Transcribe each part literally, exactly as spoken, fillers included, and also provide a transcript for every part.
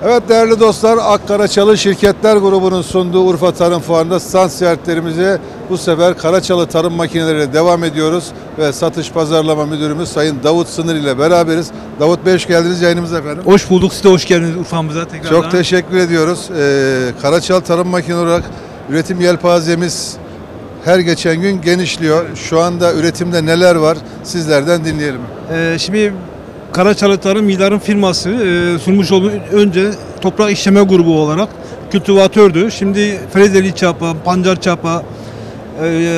Evet değerli dostlar, Akkaraçalı Şirketler Grubu'nun sunduğu Urfa Tarım Fuarı'nda stand ziyaretlerimize bu sefer Karaçalı Tarım Makineleri'ne devam ediyoruz ve Satış Pazarlama Müdürümüz Sayın Davut Sınır ile beraberiz. Davut Bey hoş geldiniz yayınımıza efendim. Hoş bulduk, size hoş geldiniz Urfa'mıza tekrar. Çok teşekkür ediyoruz. Ee, Karaçalı Tarım Makineleri olarak üretim yelpazemiz her geçen gün genişliyor. Şu anda üretimde neler var sizlerden dinleyelim. Ee, şimdi Karaçalı Tarım Midar'ın firması e, sunmuş olduğu önce toprak işleme grubu olarak kültivatördü. Şimdi frezeli çapa, pancar çapa, e,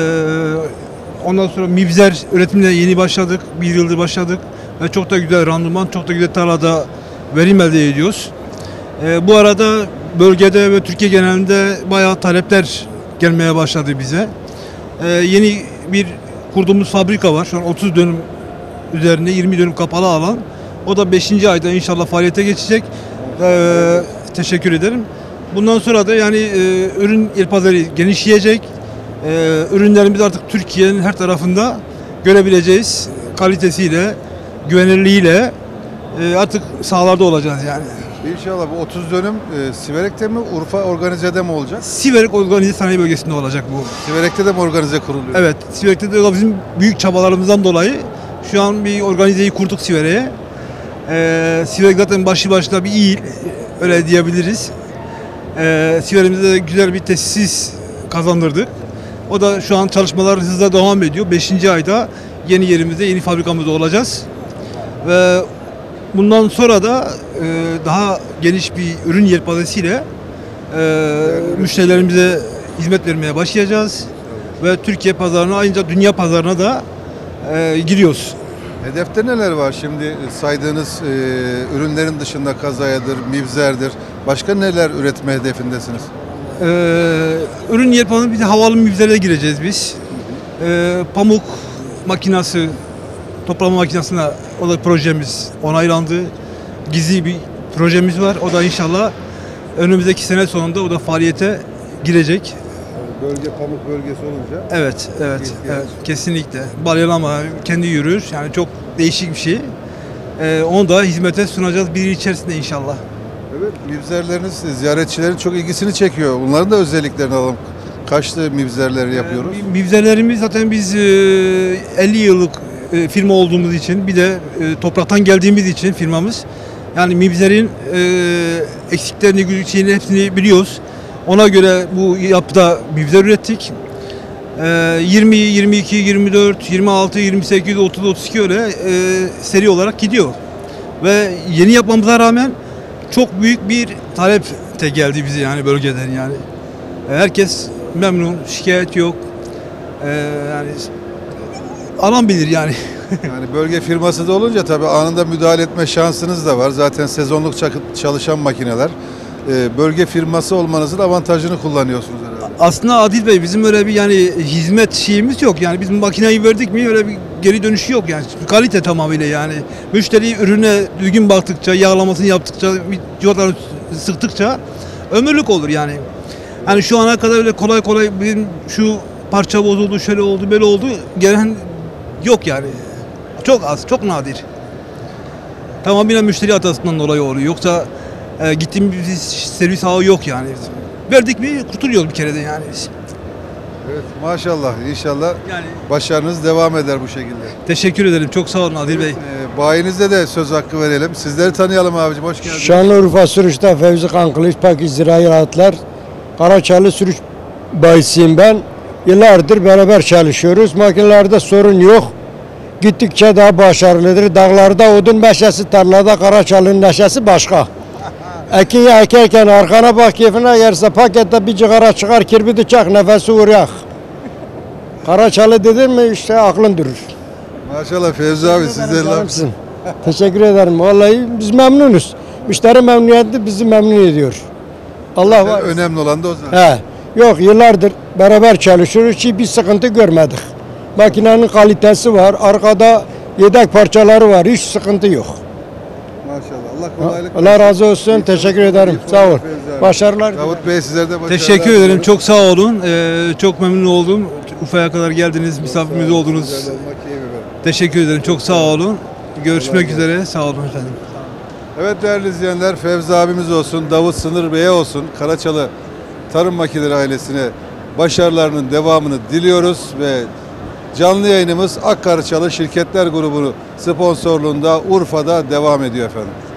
ondan sonra mibzer üretimine yeni başladık. Bir yıldır başladık ve çok da güzel randıman, çok da güzel tarlada verim elde ediyoruz. E, bu arada bölgede ve Türkiye genelinde bayağı talepler gelmeye başladı bize. E, yeni bir kurduğumuz fabrika var. Şu an otuz dönüm üzerinde yirmi dönüm kapalı alan. O da beşinci ayda inşallah faaliyete geçecek. Ee, teşekkür ederim. Bundan sonra da yani e, ürün yelpazeleri genişleyecek. E, ürünlerimiz artık Türkiye'nin her tarafında görebileceğiz. Kalitesiyle, güvenilirliğiyle e, artık sahalarda olacağız yani. İnşallah bu otuz dönüm e, Siverek'te mi, Urfa Organize'de mi olacak? Siverek Organize Sanayi Bölgesi'nde olacak bu. Siverek'te de mi organize kuruluyor? Evet, Siverek'te de bizim büyük çabalarımızdan dolayı şu an bir organizeyi kurduk Siverek'e. Ee, Siverek zaten başlı başına bir il, öyle diyebiliriz. Ee, Siverek'imize de güzel bir tesis kazandırdık. O da şu an çalışmalar hızla devam ediyor. beşinci ayda yeni yerimizde, yeni fabrikamızda olacağız. Ve bundan sonra da e, daha geniş bir ürün yelpazesiyle e, müşterilerimize hizmet vermeye başlayacağız. Ve Türkiye pazarına, ayrıca dünya pazarına da e, giriyoruz. Hedefte neler var şimdi saydığınız e, ürünlerin dışında kazayadır, mibzerdir. Başka neler üretme hedefindesiniz? Ee, ürün yelpazesine bir de havalı mibzere gireceğiz biz. Ee, pamuk makinası, toplama makinesine o da projemiz onaylandı. Gizli bir projemiz var. O da inşallah önümüzdeki sene sonunda o da faaliyete girecek. Bölge pamuk bölgesi olunca. Evet, evet, evet kesinlikle. Balyalama kendi yürür. Yani çok değişik bir şey. Ee, onu da hizmete sunacağız bir yıl içerisinde inşallah. Evet, mibzerleriniz ziyaretçilerin çok ilgisini çekiyor. Bunların da özelliklerini alalım. Kaçlı mibzerleri yapıyoruz? Ee, mibzerlerimiz zaten biz e, elli yıllık e, firma olduğumuz için bir de e, topraktan geldiğimiz için firmamız yani mibzerin e, eksiklerini, güçlerini hepsini biliyoruz. Ona göre bu yapıda mibzer ürettik. E, yirmi, yirmi iki, yirmi dört, yirmi altı, yirmi sekiz, otuz, otuz iki öyle e, seri olarak gidiyor. Ve yeni yapmamıza rağmen çok büyük bir talep de geldi bize yani bölgeden yani. Herkes memnun, şikayet yok. Ee, yani alan bilir yani. Yani bölge firması da olunca tabii anında müdahale etme şansınız da var. Zaten sezonluk çalışan makineler. Ee, bölge firması olmanızın avantajını kullanıyorsunuz herhalde. Aslında Adil Bey bizim öyle bir yani hizmet şeyimiz yok. Yani biz makineyi verdik mi öyle bir geri dönüşü yok yani. Kalite tamamıyla yani. Müşteri ürüne düzgün baktıkça, yağlamasını yaptıkça, cıvatalarını sıktıkça ömürlük olur yani. Yani şu ana kadar öyle kolay kolay bizim şu parça bozuldu, şöyle oldu, böyle oldu gelen yok yani. Çok az, çok nadir. Tamamen müşteri hatasından dolayı oluyor. Yoksa e, gittiğimiz bir servis ağı yok yani. Verdik mi kurtuluyoruz bir kere de yani biz. Evet, maşallah inşallah Yani başarınız devam eder bu şekilde. teşekkür ederim. Çok sağ olun Adil Bey. Ee, bayinizde de söz hakkı verelim. Sizleri tanıyalım abicim. Hoş geldiniz. Şanlıurfa Sürüş'te Fevzi Kankılıç Pakiz Zirai Rahatlar. Karaçalı Sürüş bayisiyim ben. Yıllardır beraber çalışıyoruz. Makinelerde sorun yok. Gittikçe daha başarılıdır. Dağlarda odun meşesi, tarlada Karaçalı'nın neşesi başka. Ekin ekerken arkana bak, keyfine gelirse pakette bir cigara çıkar, kirpi çak, nefesi uğrayak. Karaçalı dedin mi işte aklın durur. Maşallah Fevzi abi sizleri Canımsın. Teşekkür ederim. Vallahi biz memnunuz. Müşteri memnuniyeti bizi memnun ediyor. Allah var. Önemli olan da o zaten. He. Yok yıllardır beraber çalışıyoruz. Hiç bir sıkıntı görmedik. Makinenin kalitesi var. Arkada yedek parçaları var. Hiç sıkıntı yok. Maşallah. Allah kolaylık versin. Allah razı olsun. Teşekkür ederim. Sağ ol. Başarılar. Davut Bey sizlere de başarılar. Teşekkür ederim. Çok sağ olun. Ee, çok memnun oldum. Urfa'ya kadar geldiniz, misafirimiz oldunuz. Teşekkür ederim. Çok sağ olun. Görüşmek üzere. Sağ olun efendim. Evet değerli izleyenler, Fevzi abimiz olsun, Davut Sınır Bey'e olsun, Karaçalı Tarım Makineleri ailesine başarılarının devamını diliyoruz ve canlı yayınımız Akkaraçalı Şirketler Grubu sponsorluğunda Urfa'da devam ediyor efendim.